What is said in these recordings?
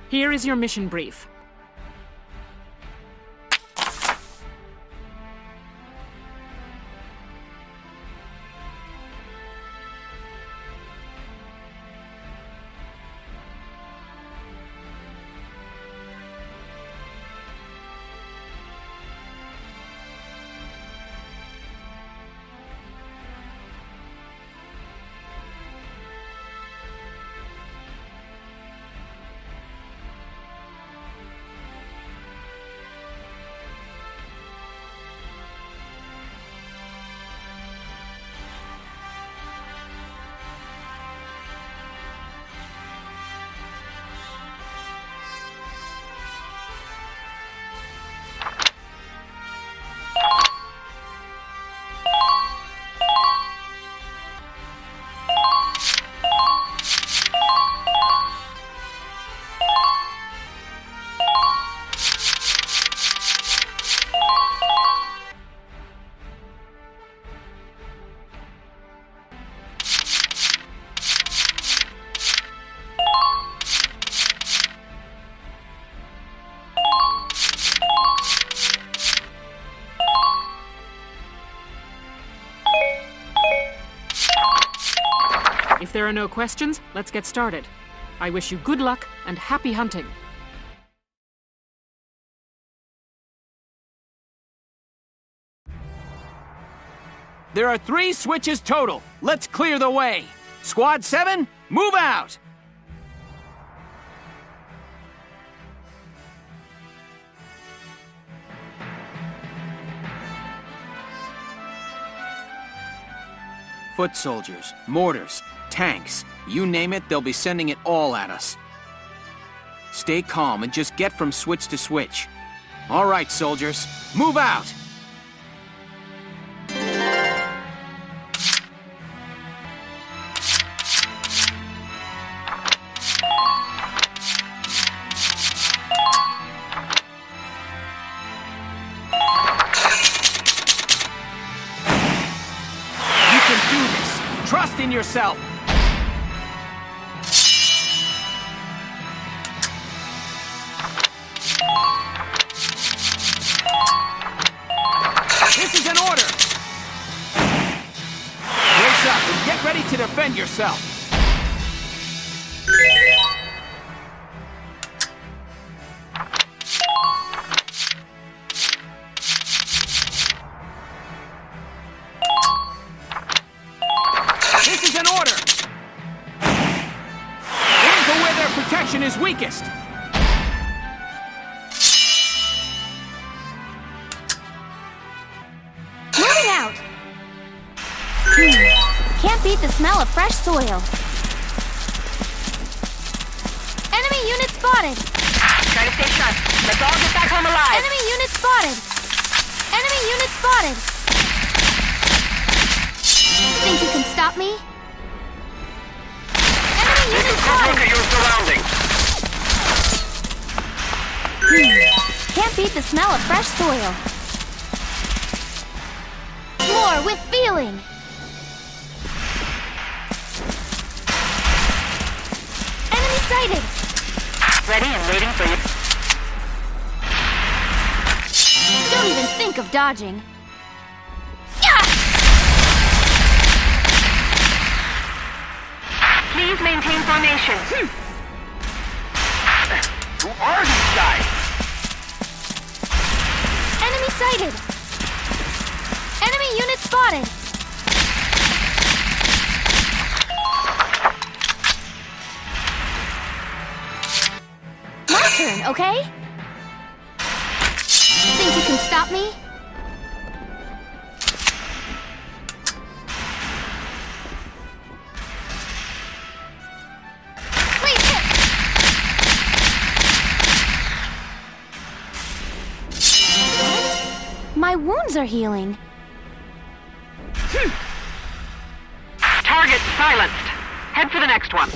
Here is your mission brief. If there are no questions, let's get started. I wish you good luck and happy hunting. There are 3 switches total. Let's clear the way. Squad 7, move out! Foot soldiers, mortars, tanks, you name it, they'll be sending it all at us. Stay calm and just get from switch to switch. All right, soldiers, move out! You can do this! Trust in yourself! This is an order! Brace up and get ready to defend yourself! This is an order! Aim for where their protection is weakest! Moving out! Can't beat the smell of fresh soil. Enemy unit spotted! Try to stay sharp. Let's all get back home alive. Enemy unit spotted! Enemy unit spotted! Think you can stop me? Enemy unit Look spotted! at your surroundings. Can't beat the smell of fresh soil. More with feeling! Enemy sighted! Ready and waiting for you. Don't even think of dodging. Please maintain formation. Who are these guys? Enemy sighted! Enemy unit spotted! My turn, okay? Think you can stop me? Please hit! My wounds are healing. Target silenced. Head for the next one.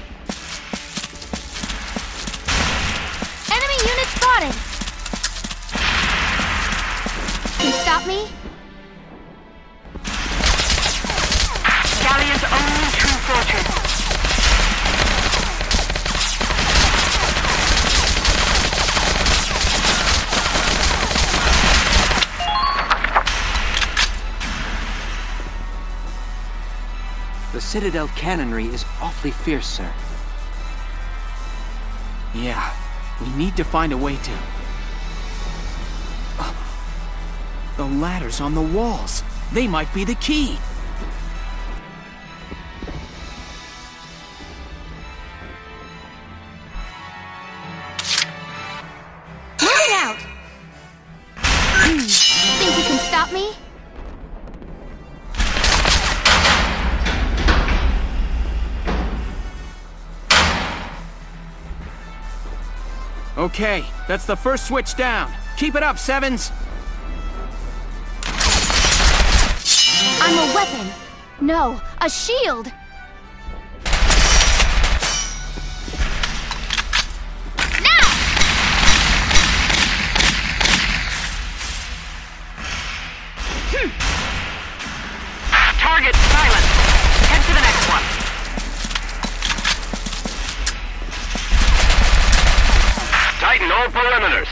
Enemy unit spotted! Can you stop me? Galleon's only true fortress. Citadel cannonry is awfully fierce, sir. Yeah, we need to find a way to... The ladders on the walls. They might be the key. Moving out! Think you can stop me? Okay, that's the first switch down. Keep it up, Sevens! I'm a weapon. No, a shield. Now! Target silent. Head to the next one. Tighten all perimeters.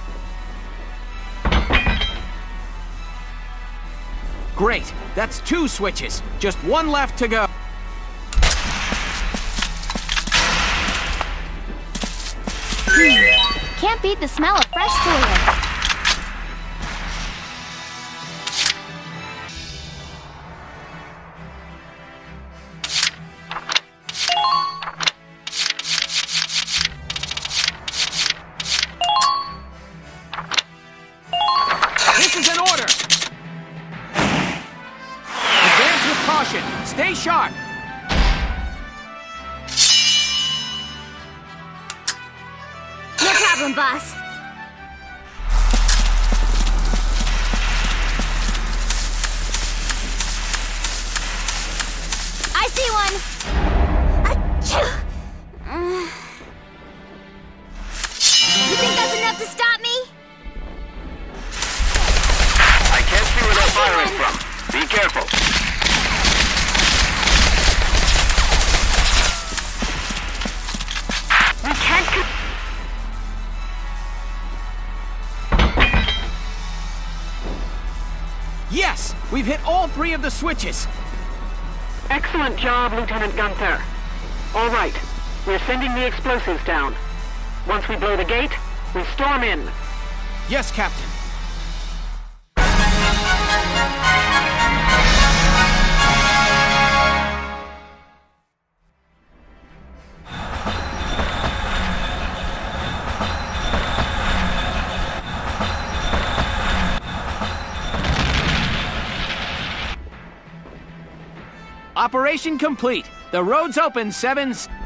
Great, that's 2 switches. Just 1 left to go. Can't beat the smell of fresh soil. This is an order! Advance with caution. Stay sharp. No problem, boss. I see one. Achoo. You think that's enough to stop me? I can't see where they're firing from. Be careful. We can't... Yes, we've hit all 3 of the switches. Excellent job, Lieutenant Gunther. All right, we're sending the explosives down. Once we blow the gate, we storm in. Yes, Captain. Operation complete. The road's open, Sevens.